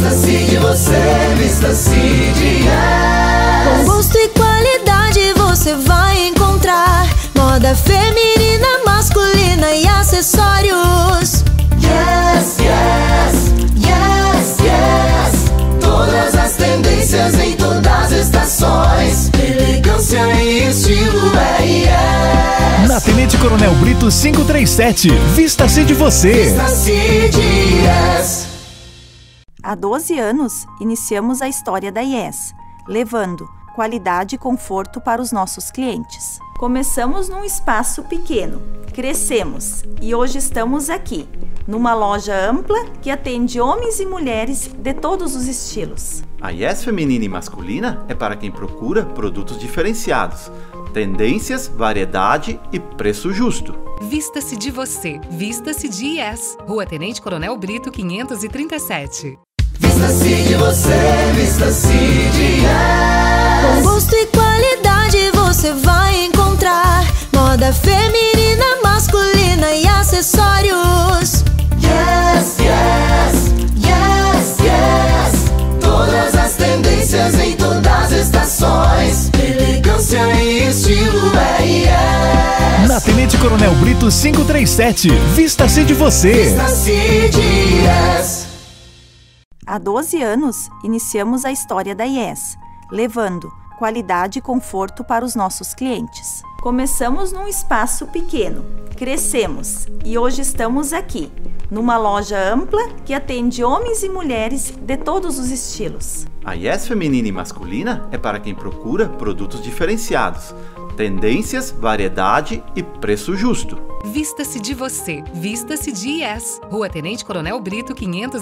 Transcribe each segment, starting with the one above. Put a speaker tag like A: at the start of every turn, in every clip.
A: Vista-se de você, vista-se de Yes.
B: Com gosto e qualidade você vai encontrar moda feminina, masculina e acessórios.
A: Yes, yes, yes, yes. Todas as tendências em todas as estações. Elegância e estilo é Yes.
C: Na Tenente Coronel Brito 537, vista-se de você.
A: Vista-se de Yes.
B: Há 12 anos, iniciamos a história da Yes, levando qualidade e conforto para os nossos clientes. Começamos num espaço pequeno, crescemos e hoje estamos aqui, numa loja ampla que atende homens e mulheres de todos os estilos.
D: A Yes feminina e masculina é para quem procura produtos diferenciados, tendências, variedade e preço justo.
E: Vista-se de você, vista-se de Yes. Rua Tenente Coronel Brito 537.
A: Vista-se de você, vista-se de Yes.
B: Com gosto e qualidade você vai encontrar moda feminina, masculina e acessórios.
A: Yes, yes, yes, yes. Todas as tendências em todas as estações. Elegância e estilo é Yes.
C: Na Tenente Coronel Brito 537, vista-se de você.
A: Vista-se de Yes.
B: Há 12 anos, iniciamos a história da Yes, levando qualidade e conforto para os nossos clientes. Começamos num espaço pequeno, crescemos e hoje estamos aqui, numa loja ampla que atende homens e mulheres de todos os estilos.
D: A Yes feminina e masculina é para quem procura produtos diferenciados, tendências, variedade e preço justo.
E: Vista-se de você, vista-se de Yes. Rua Tenente Coronel Brito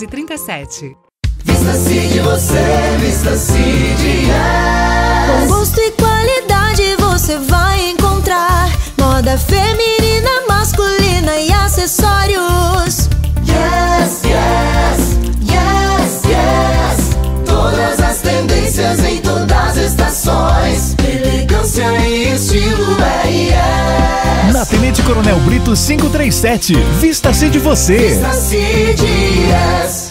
E: 537.
A: Vista-se de você, vista-se de Yes.
B: Com gosto e qualidade você vai encontrar moda feminina, masculina e acessórios.
A: Yes, yes, yes, yes. Todas as tendências em todas as estações. Elegância e estilo é Yes.
C: Na Tenente Coronel Brito 537, vista-se de você.
A: Vista-se de Yes.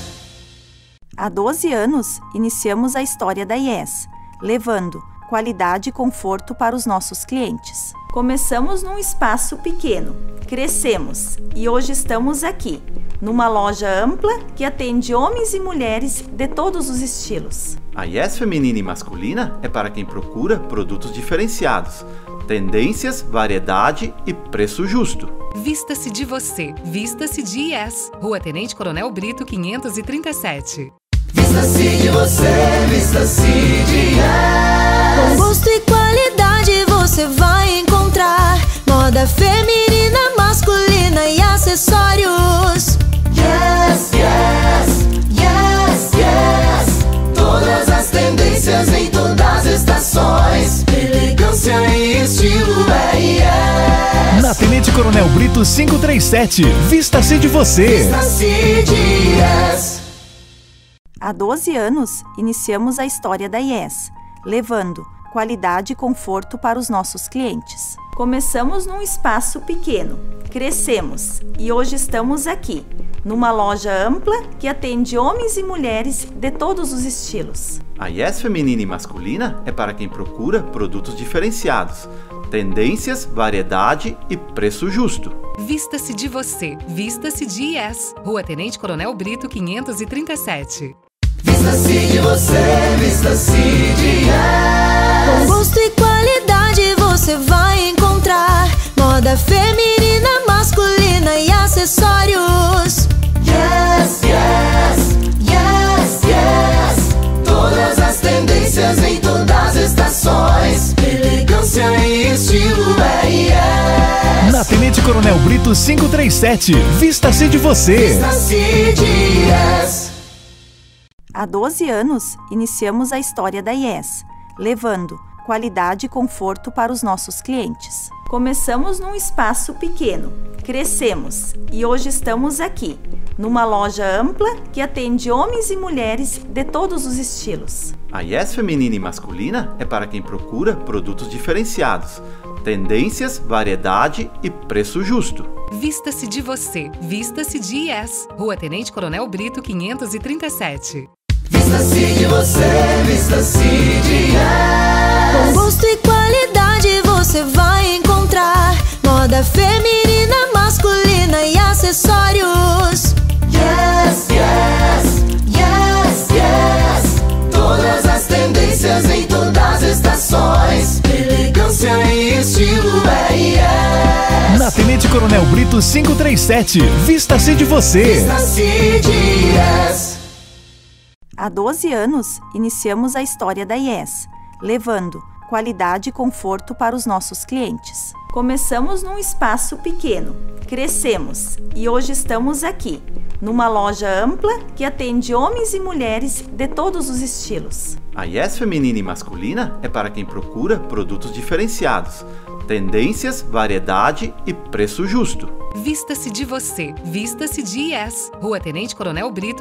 B: Há 12 anos, iniciamos a história da Yes, levando qualidade e conforto para os nossos clientes. Começamos num espaço pequeno, crescemos e hoje estamos aqui, numa loja ampla que atende homens e mulheres de todos os estilos.
D: A Yes feminina e masculina é para quem procura produtos diferenciados, tendências, variedade e preço justo.
E: Vista-se de você, vista-se de Yes. Rua Tenente Coronel Brito 537.
A: Vista-se de você, vista-se de
B: Com
A: Yes.
B: gosto e qualidade você vai encontrar moda feminina, masculina e acessórios.
A: Yes, yes, yes, yes. Todas as tendências em todas as estações. Elegância e estilo é Yes.
C: Na Tenente Coronel Brito 537, vista-se de você.
A: Vista-se de Yes.
B: Há 12 anos, iniciamos a história da Yes, levando qualidade e conforto para os nossos clientes. Começamos num espaço pequeno, crescemos e hoje estamos aqui, numa loja ampla que atende homens e mulheres de todos os estilos.
D: A Yes feminina e masculina é para quem procura produtos diferenciados, tendências, variedade e preço justo.
E: Vista-se de você, vista-se de Yes. Rua Tenente Coronel Brito 537.
A: Vista-se de você, vista-se de
B: Com
A: Yes.
B: gosto e qualidade você vai encontrar moda feminina, masculina e acessórios.
A: Yes, yes, yes, yes. Todas as tendências em todas as estações. Elegância e estilo é Yes.
C: Na Tenente Coronel Brito 537, vista-se de você.
A: Vista-se de Yes.
B: Há 12 anos, iniciamos a história da Yes, levando qualidade e conforto para os nossos clientes. Começamos num espaço pequeno, crescemos e hoje estamos aqui, numa loja ampla que atende homens e mulheres de todos os estilos.
D: A Yes feminina e masculina é para quem procura produtos diferenciados, tendências, variedade e preço justo.
E: Vista-se de você, vista-se de Yes. Rua Tenente Coronel Brito 537.
A: Vista-se de você, vista-se de Yes.
F: Com gosto e qualidade você vai encontrar moda feminina, masculina e acessórios.
A: Yes, yes, yes, yes. Todas as tendências em todas as estações. Elegância e estilo é Yes.
C: Na Tenente Coronel Brito 537, vista-se de você.
A: Vista-se de Yes.
B: Há 12 anos, iniciamos a história da Yes, levando qualidade e conforto para os nossos clientes. Começamos num espaço pequeno, crescemos e hoje estamos aqui, numa loja ampla que atende homens e mulheres de todos os estilos.
D: A Yes feminina e masculina é para quem procura produtos diferenciados, tendências, variedade e preço justo.
E: Vista-se de você, vista-se de Yes. Rua Tenente Coronel Brito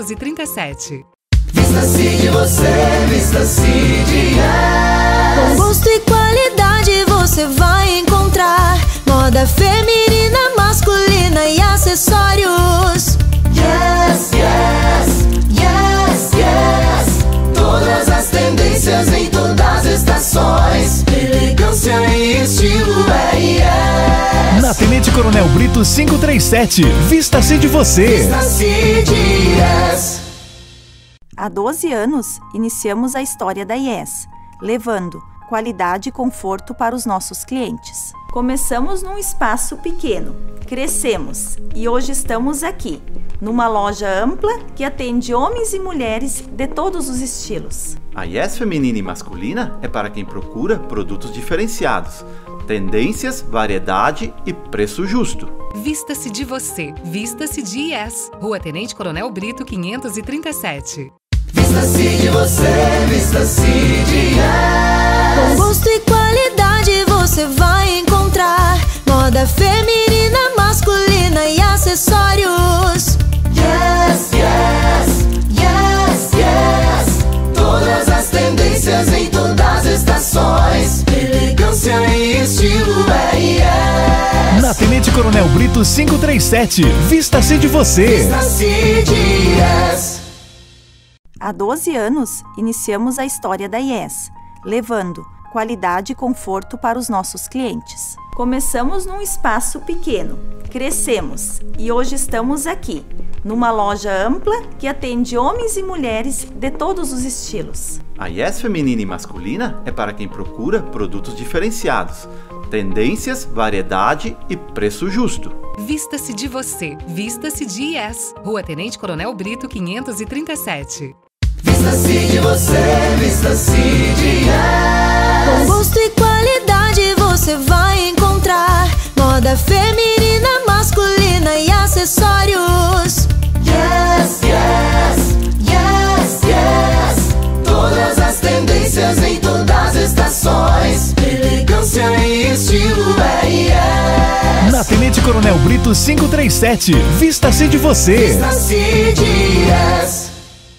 E: 537.
A: Vista-se de você, vista-se de Yes.
F: Com gosto e qualidade você vai encontrar moda feminina, masculina e acessórios.
A: Yes, yes, yes, yes. Todas as tendências em todas as estações. Elegância e estilo é Yes.
C: Na Tenente Coronel Brito 537, vista-se de você.
A: Vista-se de Yes.
B: Há 12 anos, iniciamos a história da Yes, levando qualidade e conforto para os nossos clientes. Começamos num espaço pequeno, crescemos e hoje estamos aqui, numa loja ampla que atende homens e mulheres de todos os estilos.
D: A Yes feminina e masculina é para quem procura produtos diferenciados, tendências, variedade e preço justo.
E: Vista-se de você, vista-se de Yes. Rua Tenente Coronel Brito 537.
A: Vista-se de você, vista-se de Yes.
F: Com gosto e qualidade você vai encontrar moda feminina, masculina e acessórios.
A: Yes, yes, yes, yes. Todas as tendências em todas as estações. Elegância e estilo é Yes.
C: Na Tenente Coronel Brito 537, vista-se de você.
A: Vista-se de Yes.
B: Há 12 anos, iniciamos a história da Yes, levando qualidade e conforto para os nossos clientes. Começamos num espaço pequeno, crescemos e hoje estamos aqui, numa loja ampla que atende homens e mulheres de todos os estilos.
D: A Yes feminina e masculina é para quem procura produtos diferenciados, tendências, variedade e preço justo.
E: Vista-se de você, vista-se de Yes. Rua Tenente Coronel Brito 537.
A: Vista-se de você, vista-se de Yes.
F: Com gosto e qualidade você vai encontrar moda feminina, masculina e acessórios.
A: Yes, yes, yes, yes. Todas as tendências em todas as estações. Elegância e estilo é Yes.
C: Na Tenente Coronel Brito 537, vista-se de você.
A: Vista-se de Yes.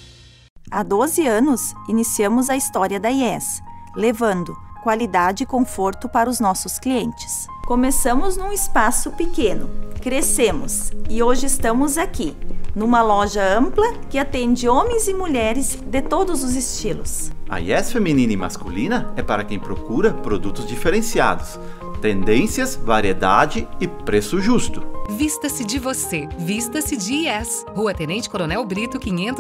B: Há 12 anos, iniciamos a história da Yes, levando qualidade e conforto para os nossos clientes. Começamos num espaço pequeno, crescemos e hoje estamos aqui, numa loja ampla que atende homens e mulheres de todos os estilos.
D: A Yes feminina e masculina é para quem procura produtos diferenciados, tendências, variedade e preço justo.
E: Vista-se de você, vista-se de Yes. Rua Tenente Coronel Brito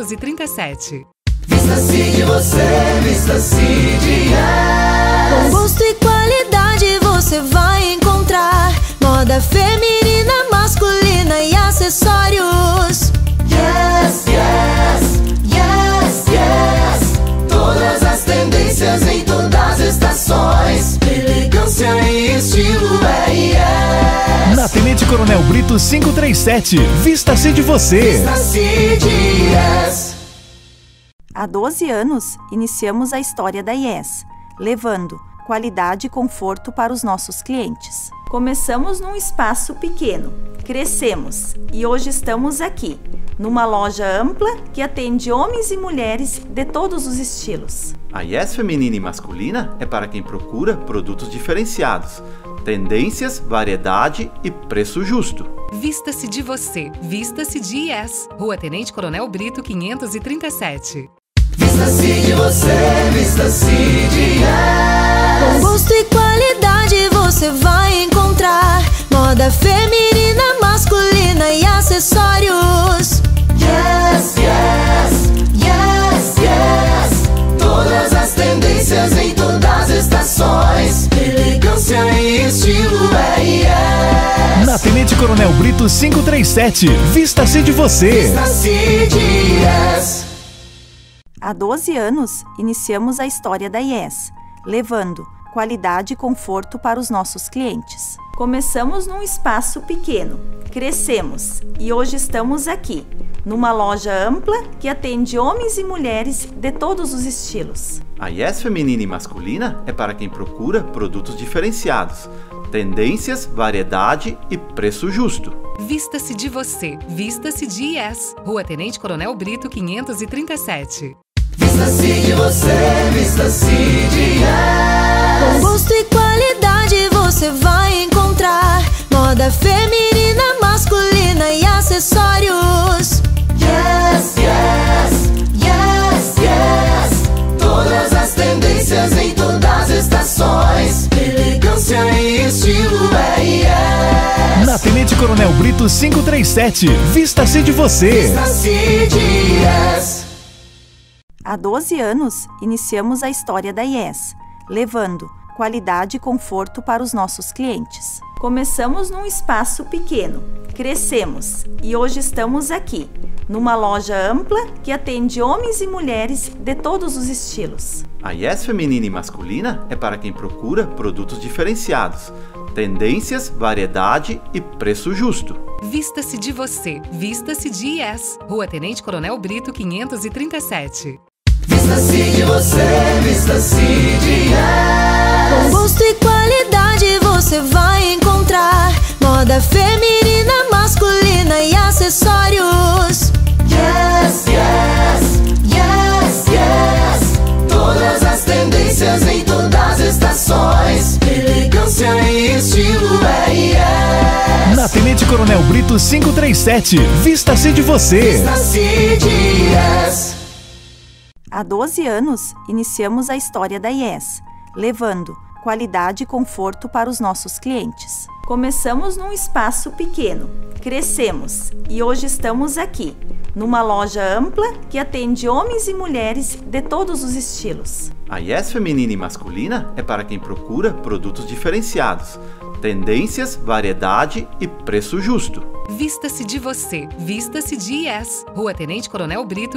E: 537.
A: Vista-se de você, vista-se de Yes.
F: Com gosto e qualidade você vai encontrar moda feminina, masculina e acessórios.
A: Yes, yes, yes, yes. Todas as tendências em todas as estações. Elegância e estilo é Yes.
C: Na Tenente Coronel Brito 537, vista-se de você.
A: Vista-se de Yes.
B: Há 12 anos, iniciamos a história da Yes, levando qualidade e conforto para os nossos clientes. Começamos num espaço pequeno, crescemos e hoje estamos aqui, numa loja ampla que atende homens e mulheres de todos os estilos.
D: A Yes feminina e masculina é para quem procura produtos diferenciados, tendências, variedade e preço justo.
E: Vista-se de você, vista-se de Yes. Rua Tenente Coronel Brito 537.
A: Vista-se de você, vista-se de
F: Com
A: Yes.
F: gosto e qualidade você vai encontrar moda feminina, masculina e acessórios.
A: Yes, yes, yes, yes. Todas as tendências em todas as estações. Elegância e estilo é Yes.
C: Na Tenente Coronel Brito 537, vista-se de você.
A: Vista-se de Yes.
B: Há 12 anos, iniciamos a história da Yes, levando qualidade e conforto para os nossos clientes. Começamos num espaço pequeno, crescemos e hoje estamos aqui, numa loja ampla que atende homens e mulheres de todos os estilos.
D: A Yes feminina e masculina é para quem procura produtos diferenciados, tendências, variedade e preço justo.
E: Vista-se de você, vista-se de Yes. Rua Tenente Coronel Brito 537.
A: Vista-se de você, vista-se de
F: Com
A: Yes.
F: gosto e qualidade você vai encontrar moda feminina, masculina e acessórios.
A: Yes, yes, yes, yes. Todas as tendências em todas as estações. Elegância e estilo é Yes.
C: Na Tenente Coronel Brito 537, vista-se de você.
A: Vista-se de Yes.
B: Há 12 anos, iniciamos a história da Yes, levando qualidade e conforto para os nossos clientes. Começamos num espaço pequeno, crescemos e hoje estamos aqui, numa loja ampla que atende homens e mulheres de todos os estilos.
D: A Yes feminina e masculina é para quem procura produtos diferenciados, tendências, variedade e preço justo.
E: Vista-se de você, vista-se de Yes. Rua Tenente Coronel Brito 537.
A: Vista-se de você, vista-se de
F: Com
A: Yes.
F: gosto e qualidade você vai encontrar moda feminina, masculina e acessórios.
A: Yes, yes, yes, yes. Todas as tendências em todas as estações. Elegância e estilo é Yes.
C: Na Tenente Coronel Brito 537, vista-se de você.
A: Vista-se de Yes.
B: Há 12 anos, iniciamos a história da Yes, levando qualidade e conforto para os nossos clientes. Começamos num espaço pequeno, crescemos e hoje estamos aqui, numa loja ampla que atende homens e mulheres de todos os estilos.
D: A Yes feminina e masculina é para quem procura produtos diferenciados, tendências, variedade e preço justo.
E: Vista-se de você, vista-se de Yes. Rua Tenente Coronel Brito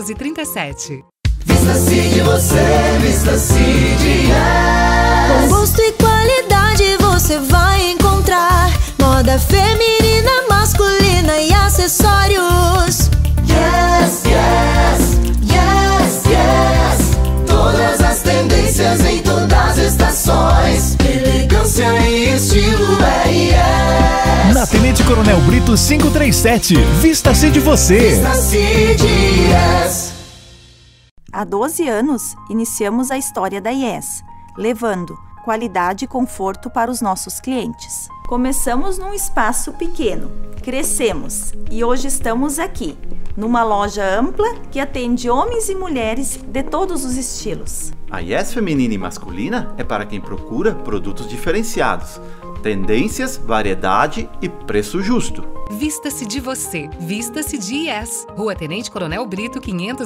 E: 537.
A: Vista-se de você, vista-se de
F: Com
A: Yes.
F: gosto e qualidade você vai encontrar moda feminina, masculina e acessórios.
A: Yes, yes, yes, yes. Todas as tendências em todas as estações. Elegância e estilo é Yes.
C: Na Tenente Coronel Brito 537, vista-se de você.
A: Vista-se de Yes.
B: Há 12 anos, iniciamos a história da Yes, levando qualidade e conforto para os nossos clientes. Começamos num espaço pequeno, crescemos e hoje estamos aqui, numa loja ampla que atende homens e mulheres de todos os estilos.
D: A Yes feminina e masculina é para quem procura produtos diferenciados, tendências, variedade e preço justo.
E: Vista-se de você, vista-se de Yes. Rua Tenente Coronel Brito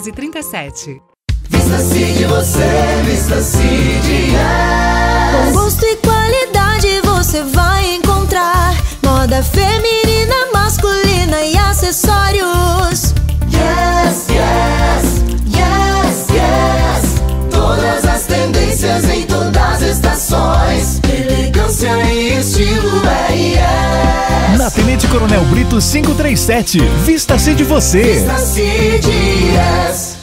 E: 537.
A: Vista-se de você, vista-se de
F: Com
A: Yes.
F: gosto e qualidade você vai encontrar moda feminina, masculina e acessórios.
A: Yes, yes, yes, yes. Todas as tendências em todas as estações. Elegância e estilo é Yes.
C: Na Tenente Coronel Brito 537, vista-se de você.
A: Vista-se de Yes.